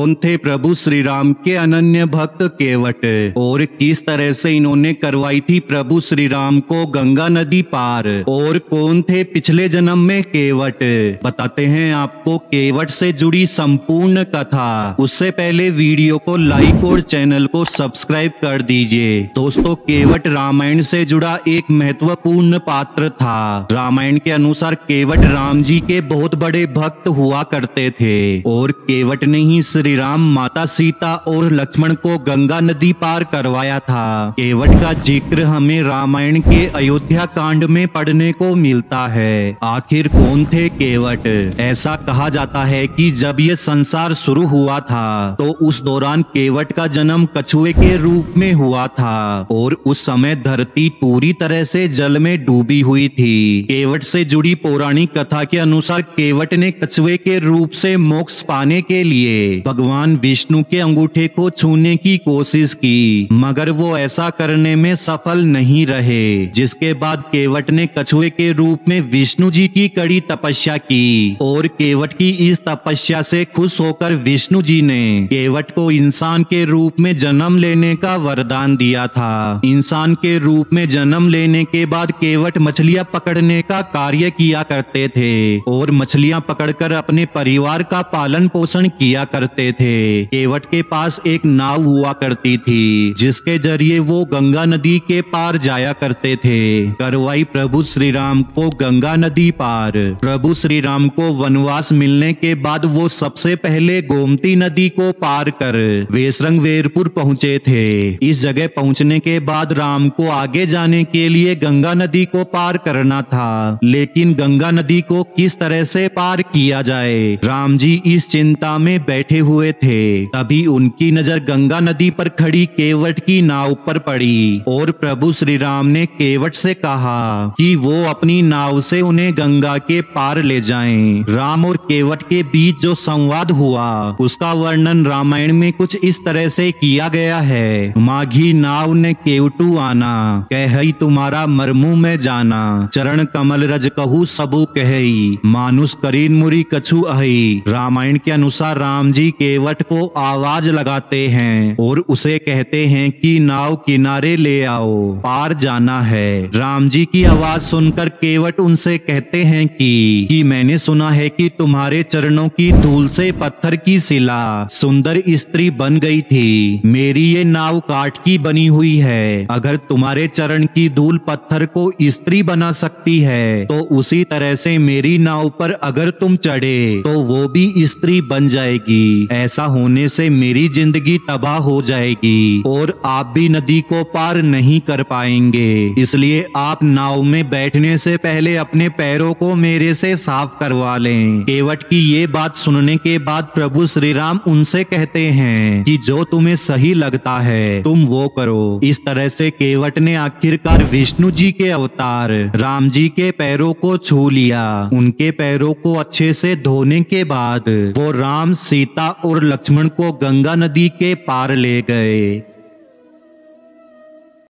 कौन थे प्रभु श्री राम के अनन्य भक्त केवट और किस तरह से इन्होंने करवाई थी प्रभु श्री राम को गंगा नदी पार, और कौन थे पिछले जन्म में केवट, बताते हैं आपको केवट से जुड़ी संपूर्ण कथा। उससे पहले वीडियो को लाइक और चैनल को सब्सक्राइब कर दीजिए। दोस्तों, केवट रामायण से जुड़ा एक महत्वपूर्ण पात्र था। रामायण के अनुसार केवट राम जी के बहुत बड़े भक्त हुआ करते थे और केवट ने ही श्री राम, माता सीता और लक्ष्मण को गंगा नदी पार करवाया था। केवट का जिक्र हमें रामायण के अयोध्या कांड में पढ़ने को मिलता है। आखिर कौन थे केवट? ऐसा कहा जाता है कि जब ये संसार शुरू हुआ था तो उस दौरान केवट का जन्म कछुए के रूप में हुआ था और उस समय धरती पूरी तरह से जल में डूबी हुई थी। केवट से जुड़ी पौराणिक कथा के अनुसार केवट ने कछुए के रूप से मोक्ष पाने के लिए भगवान विष्णु के अंगूठे को छूने की कोशिश की, मगर वो ऐसा करने में सफल नहीं रहे। जिसके बाद केवट ने कछुए के रूप में विष्णु जी की कड़ी तपस्या की और केवट की इस तपस्या से खुश होकर विष्णु जी ने केवट को इंसान के रूप में जन्म लेने का वरदान दिया था। इंसान के रूप में जन्म लेने के बाद केवट मछलियां पकड़ने का कार्य किया करते थे और मछलियां पकड़कर अपने परिवार का पालन पोषण किया करते थे। केवट के पास एक नाव हुआ करती थी जिसके जरिए वो गंगा नदी के पार जाया करते थे। करवाई प्रभु श्री राम को गंगा नदी पार। प्रभु श्री राम को वनवास मिलने के बाद वो सबसे पहले गोमती नदी को पार कर वेसरंगवेरपुर पहुंचे थे। इस जगह पहुंचने के बाद राम को आगे जाने के लिए गंगा नदी को पार करना था, लेकिन गंगा नदी को किस तरह से पार किया जाए, राम जी इस चिंता में बैठे हुए थे। तभी उनकी नजर गंगा नदी पर खड़ी केवट की नाव पर पड़ी और प्रभु श्री राम ने केवट से कहा कि वो अपनी नाव से उन्हें गंगा के पार ले जाएं। राम और केवट के बीच जो संवाद हुआ उसका वर्णन रामायण में कुछ इस तरह से किया गया है। माघी नाव ने केवटू आना, कहई तुम्हारा मरमू में जाना, चरण कमल रज कहू सबू कहई, मानुष करीन मुरी कछु अहि। रामायण के अनुसार राम जी केवट को आवाज लगाते हैं और उसे कहते हैं कि नाव किनारे ले आओ, पार जाना है। राम जी की आवाज सुनकर केवट उनसे कहते हैं कि मैंने सुना है कि तुम्हारे चरणों की धूल से पत्थर की शिला सुंदर स्त्री बन गई थी। मेरी ये नाव काठ की बनी हुई है। अगर तुम्हारे चरण की धूल पत्थर को स्त्री बना सकती है तो उसी तरह से मेरी नाव पर अगर तुम चढ़े तो वो भी स्त्री बन जाएगी। ऐसा होने से मेरी जिंदगी तबाह हो जाएगी और आप भी नदी को पार नहीं कर पाएंगे। इसलिए आप नाव में बैठने से पहले अपने पैरों को मेरे से साफ करवा लें। केवट की ये बात सुनने के बाद प्रभु श्री राम उनसे कहते हैं कि जो तुम्हें सही लगता है तुम वो करो। इस तरह से केवट ने आखिरकार विष्णु जी के अवतार राम जी के पैरों को छू लिया। उनके पैरों को अच्छे से धोने के बाद वो राम, सीता और लक्ष्मण को गंगा नदी के पार ले गए।